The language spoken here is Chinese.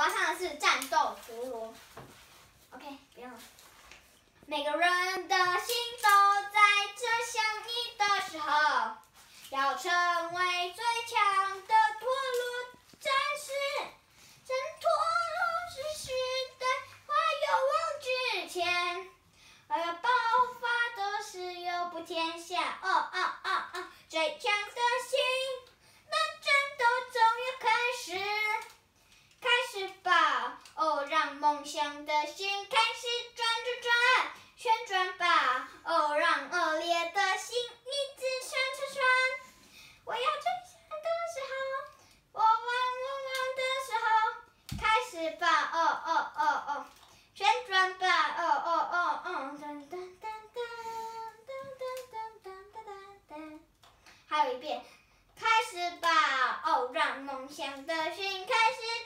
要唱的是战斗陀螺。OK， 不要了。每个人的心都在这想你的时候，要成为最强的陀螺战士。挣陀螺是时代化勇往直前，爆发的是有不天下。最强的心，那战斗终于开始。开始吧，哦，让梦想的心开始转，旋转吧，哦，让恶劣的心一直转。我要最强的时候，我往的时候，开始吧，哦，旋转吧，噔。还有一遍，开始吧，哦，让梦想的心开始